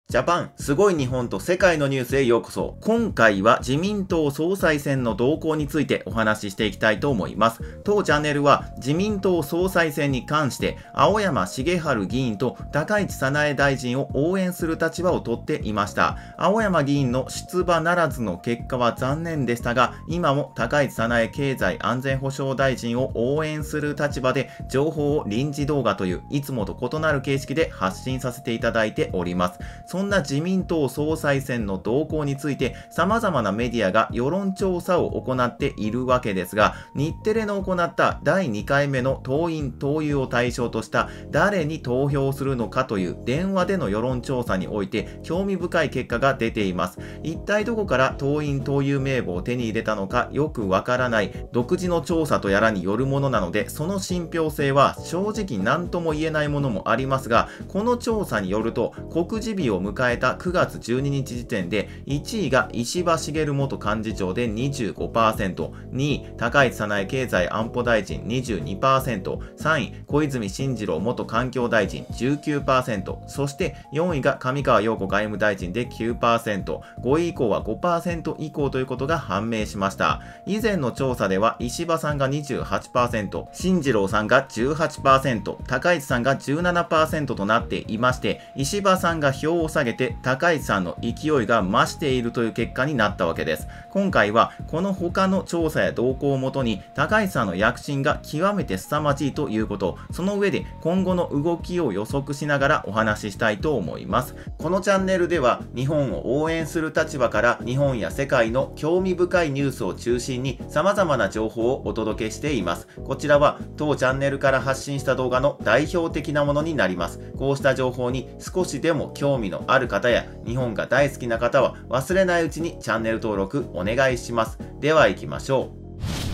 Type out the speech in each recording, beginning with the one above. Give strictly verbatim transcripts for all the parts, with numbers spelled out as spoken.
ジャパン、すごい日本と世界のニュースへようこそ。今回は自民党総裁選の動向についてお話ししていきたいと思います。当チャンネルは自民党総裁選に関して青山茂春議員と高市早苗大臣を応援する立場をとっていました。青山議員の出馬ならずの結果は残念でしたが、今も高市早苗経済安全保障大臣を応援する立場で情報を臨時動画といういつもと異なる形式で発信させていただいております。そんな自民党総裁選の動向について様々なメディアが世論調査を行っているわけですが、日テレの行っただいにかいめの党員党友を対象とした誰に投票するのかという電話での世論調査において興味深い結果が出ています。一体どこから党員党友名簿を手に入れたのかよくわからない独自の調査とやらによるものなので、その信憑性は正直何とも言えないものもありますが、この調査によると告示日を迎えたくがつじゅうににち時点でいちいが石破茂元幹事長で にじゅうごパーセント、にい高市早苗経済安保大臣 にじゅうにパーセント、さんい小泉進次郎元環境大臣 じゅうきゅうパーセント、そしてよんいが上川陽子外務大臣で きゅうパーセント、ごい以降は ごパーセント 以降ということが判明しました。以前の調査では石破さんが にじゅうはちパーセント、進次郎さんが じゅうはちパーセント、高市さんが じゅうななパーセント となっていまして、石破さんが票を下げて高市さんの勢いが増しているという結果になったわけです。今回はこの他の調査や動向をもとに高市さんの躍進が極めて凄まじいということ、その上で今後の動きを予測しながらお話ししたいと思います。このチャンネルでは日本を応援する立場から日本や世界の興味深いニュースを中心に様々な情報をお届けしています。こちらは当チャンネルから発信した動画の代表的なものになります。こうした情報に少しでも興味のある方や日本が大好きな方は忘れないうちにチャンネル登録お願いします。では行きましょう。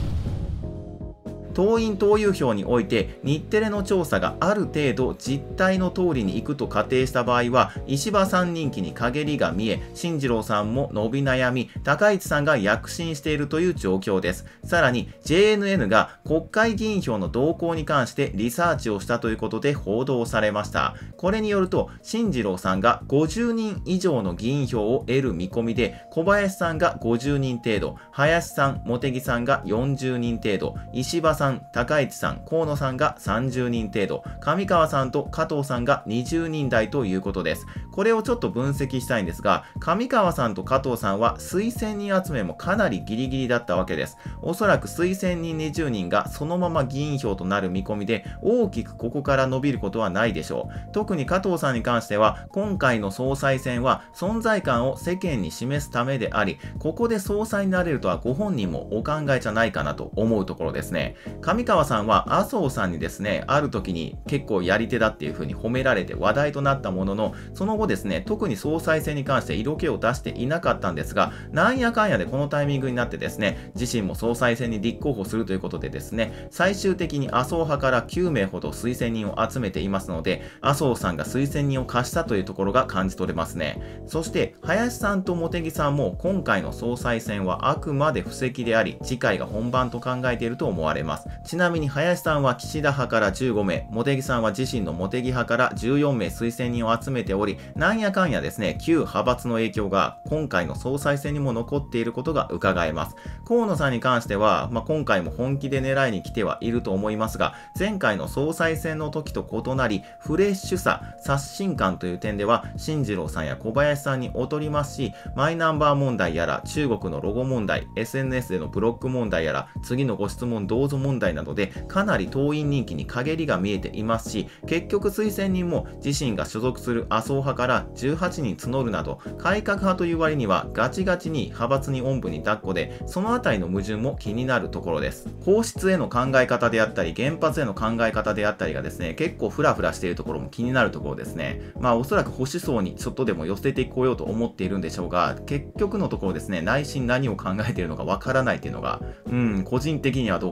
党員党友票において日テレの調査がある程度実態の通りに行くと仮定した場合は、石破さん人気に陰りが見え、進次郎さんも伸び悩み、高市さんが躍進しているという状況です。さらに ジェーエヌエヌ が国会議員票の動向に関してリサーチをしたということで報道されました。これによると進次郎さんがごじゅうにん以上の議員票を得る見込みで、小林さんがごじゅうにん程度、林さん、茂木さんがよんじゅうにん程度、石破さん、高市さん、河野さんがさんじゅうにん程度、上川さんと加藤さんがにじゅうにん台ということです。これをちょっと分析したいんですが、上川さんと加藤さんは推薦人集めもかなりギリギリだったわけです。おそらく推薦人にじゅうにんがそのまま議員票となる見込みで、大きくここから伸びることはないでしょう。特に加藤さんに関しては、今回の総裁選は存在感を世間に示すためであり、ここで総裁になれるとはご本人もお考えじゃないかなと思うところですね。上川さんは麻生さんにですね、ある時に結構やり手だっていう風に褒められて話題となったものの、その後ですね、特に総裁選に関して色気を出していなかったんですが、なんやかんやでこのタイミングになってですね、自身も総裁選に立候補するということでですね、最終的に麻生派からきゅうめいほど推薦人を集めていますので、麻生さんが推薦人を貸したというところが感じ取れますね。そして林さんと茂木さんも今回の総裁選はあくまで布石であり、次回が本番と考えていると思われます。ちなみに林さんは岸田派からじゅうごめい、茂木さんは自身の茂木派からじゅうよんめい推薦人を集めており、なんやかんやですね、旧派閥の影響が今回の総裁選にも残っていることが伺えます。河野さんに関しては、まあ、今回も本気で狙いに来てはいると思いますが、前回の総裁選の時と異なり、フレッシュさ、刷新感という点では、進次郎さんや小林さんに劣りますし、マイナンバー問題やら、中国のロゴ問題、エスエヌエス でのブロック問題やら、次のご質問どうぞ問題などで、かなり党員人気に陰りが見えていますし、結局推薦人も自身が所属する麻生派からじゅうはちにん募るなど、改革派という割にはガチガチに派閥におんぶに抱っこで、そのあたりの矛盾も気になるところです。皇室への考え方であったり、原発への考え方であったりがですね、結構フラフラしているところも気になるところですね。まあおそらく保守層にちょっとでも寄せてこようと思っているんでしょうが、結局のところですね、内心何を考えているのかわからないっていうのが、うん、個人的にはどうかなって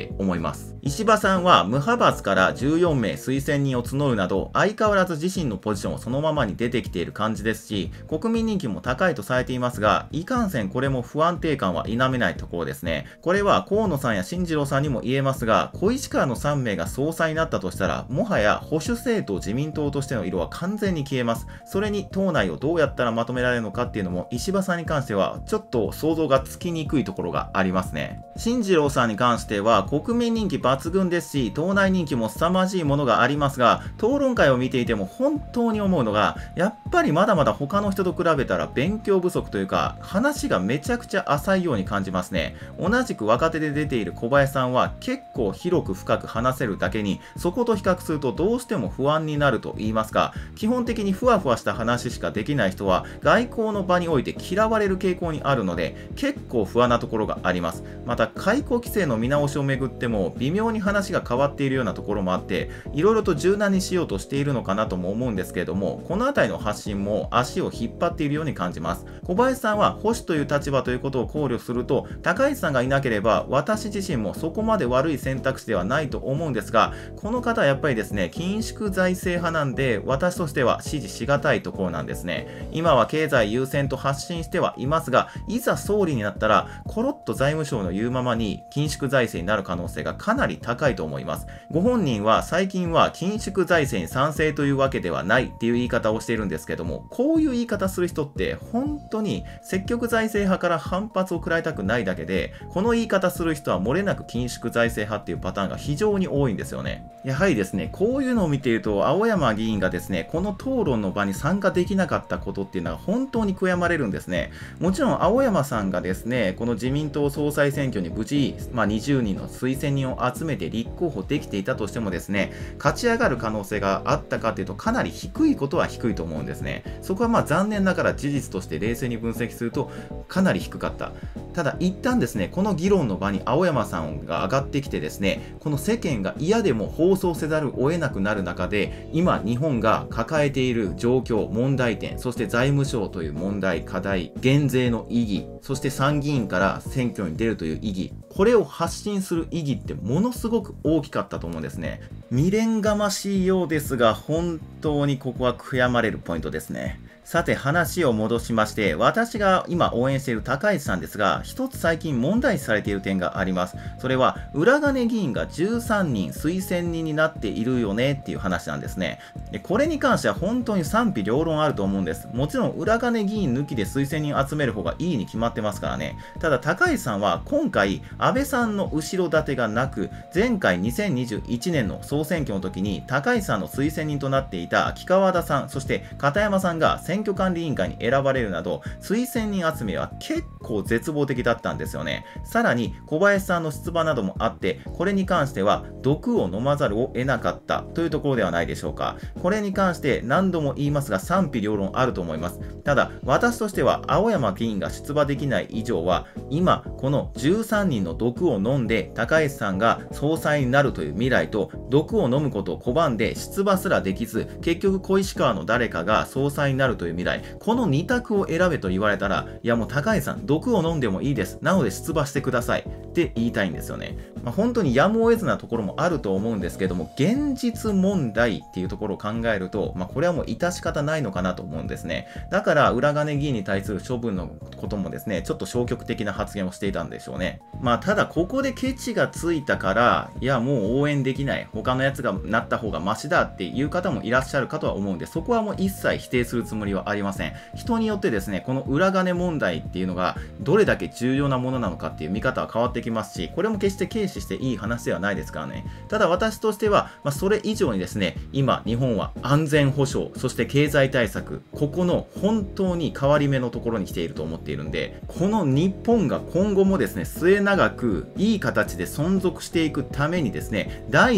って思います。石破さんは無派閥からじゅうよんめい推薦人を募るなど、相変わらず自身のポジションをそのままに出てきている感じですし、国民人気も高いとされていますが、いかんせんこれも不安定感は否めないところですね。これは河野さんや進次郎さんにも言えますが、小石川のさんめいが総裁になったとしたら、もはや保守政党自民党としての色は完全に消えます。それに党内をどうやったらまとめられるのかっていうのも、石破さんに関してはちょっと想像がつきにくいところがありますね。進次郎さんに関しては国民人気抜群ですし、党内人気も凄まじいものがありますが、討論会を見ていても本当に思うのが、やっぱりまだまだ他の人と比べたら勉強不足というか、話がめちゃくちゃ浅いように感じますね。同じく若手で出ている小林さんは結構広く深く話せるだけに、そこと比較するとどうしても不安になると言いますか、基本的にふわふわした話しかできない人は外交の場において嫌われる傾向にあるので、結構不安なところがあります。また解雇規制の見直しをめぐっても微妙に話が変わっているようなところもあって、いろいろと柔軟にしようとしているのかなとも思うんですけれども、この辺りの発信も足を引っ張っているように感じます。小林さんは保守という立場ということを考慮すると、高市さんがいなければ私自身もそこまで悪い選択肢ではないと思うんですが、この方はやっぱりですね、緊縮財政派なんで、私としては支持しがたいところなんですね。今は経済優先と発信してはいますが、いざ総理になったらコロッと財務省の言うままに緊縮財政になる可能性がかなり高いと思います。ご本人は最近は緊縮財政に賛成というわけではないっていう言い方をしているんですけども、こういう言い方する人って本当に積極財政派から反発を食らいたくないだけで、この言い方する人は漏れなく緊縮財政派っていうパターンが非常に多いんですよね。やはりですね、こういうのを見ていると青山議員がですね、この討論の場に参加できなかったことっていうのは本当に悔やまれるんですね。もちろん青山さんがですね、この自民党総裁選挙に無事、まあ、にじゅうにんの推薦人を集めて立候補できていたとしてもですね、勝ち上がる可能性があったかというとかなり低いことは低いと思うんですね。そこはまあ残念ながら事実として冷静に分析するとかなり低かった。ただ一旦ですね、この議論の場に青山さんが上がってきてですね、この世間が嫌でも放送せざるを得なくなる中で、今日本が抱えている状況、問題点、そして財務省という問題、課題、減税の意義、そして参議院から選挙に出るという意義、これを発信する意義ってものすごく大きかったと思うんですね。未練がましいようですが、本当にここは悔やまれるポイントですね。さて話を戻しまして、私が今応援している高市さんですが、一つ最近問題視されている点があります。それは裏金議員がじゅうさんにん推薦人になっているよねっていう話なんですね。でこれに関しては本当に賛否両論あると思うんです。もちろん裏金議員抜きで推薦人集める方がいいに決まってますからね。ただ高市さんは今回安倍さんの後ろ盾がなく、前回にせんにじゅういちねんの総選挙の時に高市さんの推薦人となっていた木川田さん、そして片山さんが選挙管理委員会に選ばれるなど、推薦人集めは結構絶望的だったんですよね。さらに小林さんの出馬などもあって、これに関しては毒を飲まざるを得なかったというところではないでしょうか。これに関して何度も言いますが賛否両論あると思います。ただ私としては青山議員が出馬できない以上は、今このじゅうさんにんの毒を飲んで高市さんが総裁になるという未来と、毒を飲むことを拒んで出馬すらできず結局小石川の誰かが総裁になるという未来、このに択を選べと言われたら、いやもう高市さん毒を飲んでもいいです、なので出馬してくださいって言いたいんですよね。まあ、本当にやむを得ずなところもあると思うんですけども、現実問題っていうところを考えると、まあ、これはもう致し方ないのかなと思うんですね。だから裏金議員に対する処分のこともですね、ちょっと消極的な発言をしていたんでしょうね。まあただここでケチがついたから、いやもう応援できない、他のやつがなった方がマシだっていう方もいらっしゃるかとは思うんで、そこはもう一切否定するつもりはありません。人によってですね、この裏金問題っていうのがどれだけ重要なものなのかっていう見方は変わってきますし、これも決して軽視していい話ではないですからね。ただ私としては、まあ、それ以上にですね、今日本は安全保障、そして経済対策、ここの本当に変わり目のところに来ていると思っているんで、この日本が今後もですね、末永くいい形で存続していくためにですね、第一の前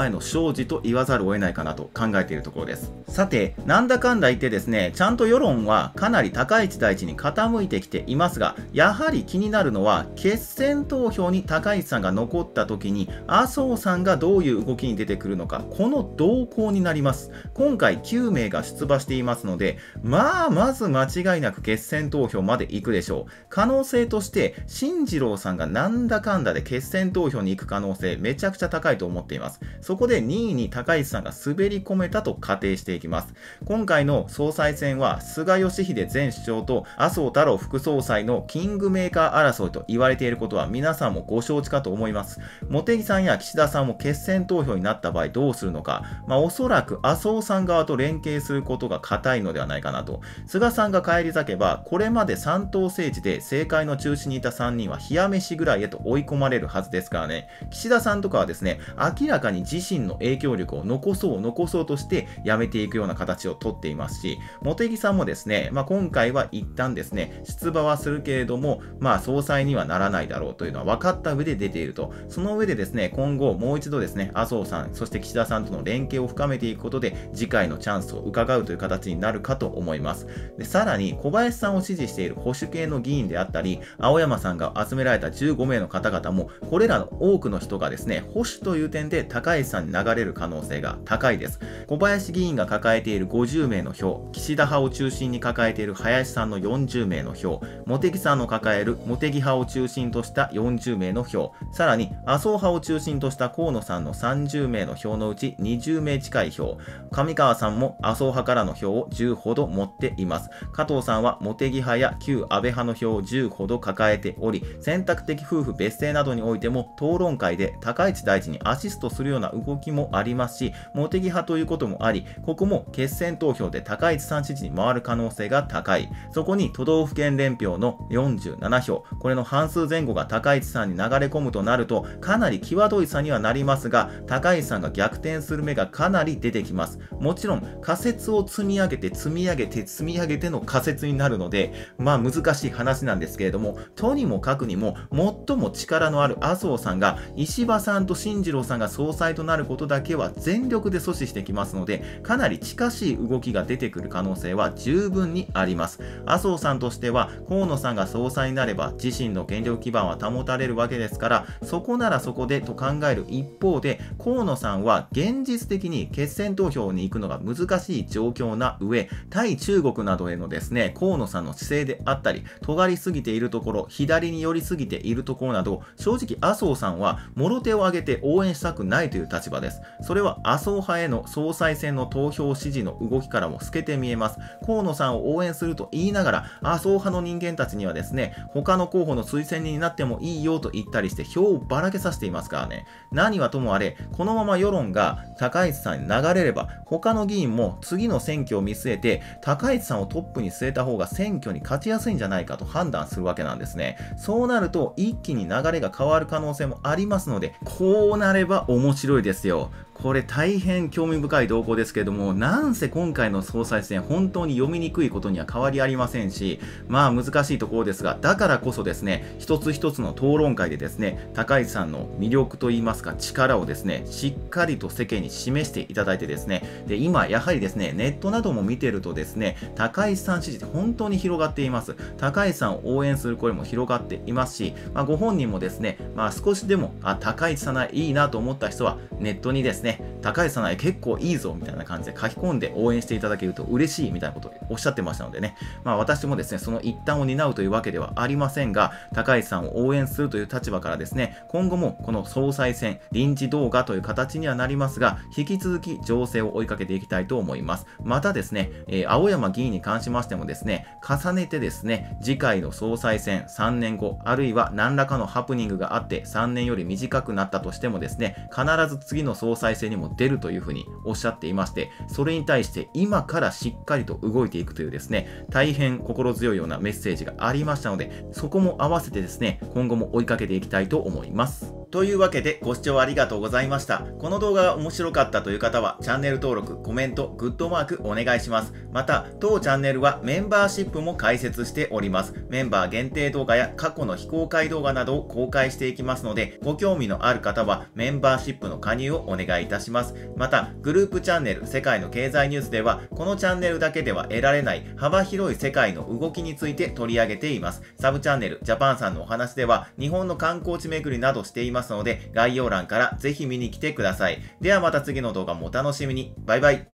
への障子と言わざるを得ないかなと考えているところです。さて、なんだかんだ言ってですね、ちゃんと世論はかなり高市大臣に傾いてきていますが、やはり気になるのは、決選投票に高市さんが残った時に、麻生さんがどういう動きに出てくるのか、この動向になります。今回きゅうめいが出馬していますので、まあ、まず間違いなく決選投票まで行くでしょう。可能性として、進次郎さんがなんだかんだで決選投票に行く可能性、めちゃくちゃ高いと思っています。そこでにいに高市さんが滑り込めたと仮定していきます。今回の総裁選は、菅義偉前首相と麻生太郎副総裁のキングメーカー争いと言われていることは皆さんもご承知かと思います。茂木さんや岸田さんも決選投票になった場合どうするのか、まあ、おそらく麻生さん側と連携することが固いのではないかなと。菅さんが返り咲けば、これまで三党政治で政界の中心にいたさんにんは冷や飯ぐらいへと追い込まれるはずですからね。岸田さんとかはですね、明らかに自身の影響力を残そう残そうとしてやめていくような形をとっていますし、茂木さんもですね、まあ、今回は一旦ですね、出馬はするけれども、まあ総裁にはならないだろうというのは分かった上で出ていると。その上でですね、今後もう一度ですね、麻生さん、そして岸田さんとの連携を深めていくことで、次回のチャンスを伺うという形になるかと思います。で、さらに小林さんを支持している保守系の議員であったり、青山さんが集められたじゅうごめいの方々も、これらの多くの人がですね、保守という点で高市さんに流れる可能性が高いです。小林議員が抱えているごじゅうめいの票、岸田派を中心に抱えている林さんのよんじゅうめいの票、茂木さんの抱える茂木派を中心としたよんじゅうめいの票、さらに麻生派を中心とした河野さんのさんじゅうめいの票のうちにじゅうめい近い票、上川さんも麻生派からの票をじゅうほど持っています。加藤さんは茂木派や旧安倍派の票をじゅうほど抱えており、選択的夫婦別姓などにおいても討論会で高市大臣にアシストするような動きもありますし、茂木派ということもあり、ここも決選投票で高市さん支持に回る可能性が高い。そこに都道府県連票のよんじゅうななひょう、これの半数前後が高市さんに流れ込むとなると、かなり際どい差にはなりますが、高市さんが逆転する目がかなり出てきます。もちろん仮説を積み上げて積み上げて積み上げての仮説になるので、まあ難しい話なんですけれども、とにもかくにも最も力のある麻生さんが石破さんと進次郎さんが総裁となることだけは全力で阻止してきますので、かなり近しい動きが出てくる可能性は十分にあります。麻生さんとしては河野さんが総裁になれば自身の権力基盤は保たれるわけですから、そこならそこでと考える一方で、河野さんは現実的に決選投票に行くのが難しい状況な上、対中国などへのですね、河野さんの姿勢であったり、尖りすぎているところ、左に寄りすぎているところなど、正直麻生さんはもろ手を挙げて応援したくないという立場です。それは麻生派への総裁選の投票支持の動きからも透けて見えます。河野さんを応援すると言いながら、麻生派の人間たちにはですね、他の候補の推薦人になってもいいよと言ったりして票をばらけさせていますからね。何はともあれ、このまま世論が高市さんに流れれば、他の議員も次の選挙を見据えて、高市さんをトップに据えた方が選挙に勝ちやすいんじゃないかと判断するわけなんですね。そうなると一気に流れが変わる可能性もありますので、こうなれば面白いですよ。これ大変興味深い動向ですけれども、なんせ今回の総裁選本当に読みにくいことには変わりありませんし、まあ難しいところですが、だからこそですね、一つ一つの討論会でですね、高市さんの魅力といいますか力をですね、しっかりと世間に示していただいてですね、で今やはりですね、ネットなども見てるとですね、高市さん支持って本当に広がっています。高市さんを応援する声も広がっていますし、まあ、ご本人もですね、まあ少しでもあ高市さんいいなと思った人はネットにですね、高市さん結構いいぞみたいな感じで書き込んで応援していただけると嬉しいみたいなことをおっしゃってましたのでね、まあ私もですね、その一端を担うというわけではありませんが、高市さんを応援するという立場からですね、今後もこの総裁選、臨時動画という形にはなりますが、引き続き情勢を追いかけていきたいと思います。またですね、えー、青山議員に関しましてもですね、重ねてですね、次回の総裁選さんねんご、あるいは何らかのハプニングがあってさんねんより短くなったとしてもですね、必ず次の総裁選にも出るというふうにおっしゃっていまして、それに対して今からしっかりと動いていくというですね、大変心強いようなメッセージがありましたので、そこも合わせてですね、今後も追いかけていきたいと思います。 というわけでご視聴ありがとうございました。この動画が面白かったという方はチャンネル登録、コメント、グッドマークお願いします。また、当チャンネルはメンバーシップも開設しております。メンバー限定動画や過去の非公開動画などを公開していきますので、ご興味のある方はメンバーシップの加入をお願いいたします。また、グループチャンネル世界の経済ニュースでは、このチャンネルだけでは得られない幅広い世界の動きについて取り上げています。サブチャンネルジャパンさんのお話では、日本の観光地巡りなどしていますので、概要欄からぜひ見に来てください。ではまた次の動画もお楽しみに。バイバイ。